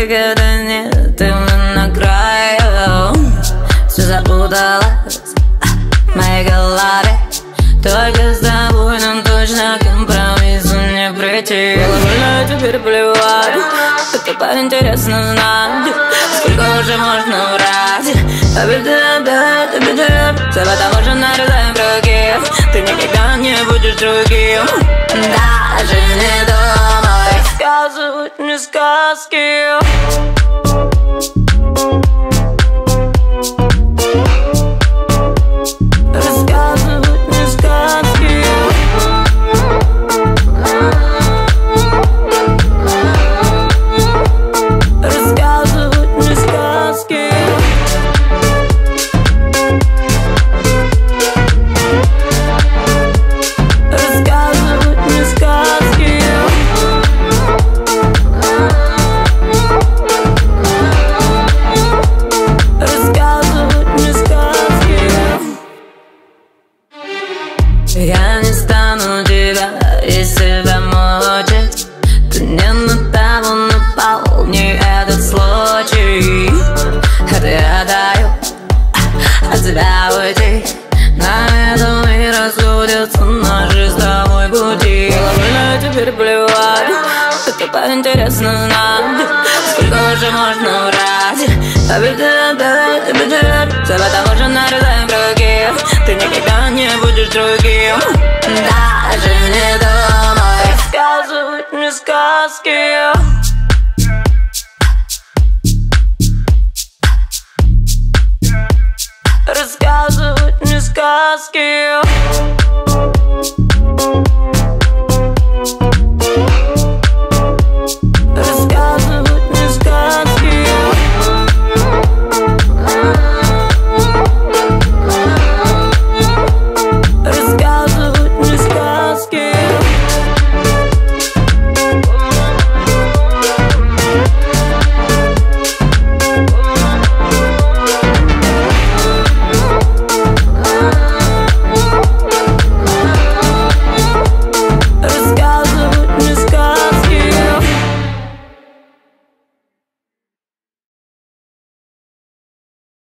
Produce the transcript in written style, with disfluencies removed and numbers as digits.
выхода нет, и мы на краю. Все запуталось в моей голове. Только с тобой нам точно к компромиссу не прийти. Больно теперь плевать, это поинтересно знать, сколько уже можно врать. Все потому что нарезаем круги. Ты никогда не будешь другим. Даже не думай рассказывать мне сказки. Я не стану тебя, если себя мучить. Ты не на того напал, не этот случай. Это я даю от тебя уйти. На этом и расходятся наши с тобой пути. Больно теперь плевать, это поинтересно знать, сколько уже можно врать. Все потому что нарезаем круги. Ты никогда не будешь другим. Даже не думай рассказывать мне сказки. Рассказывать мне сказки.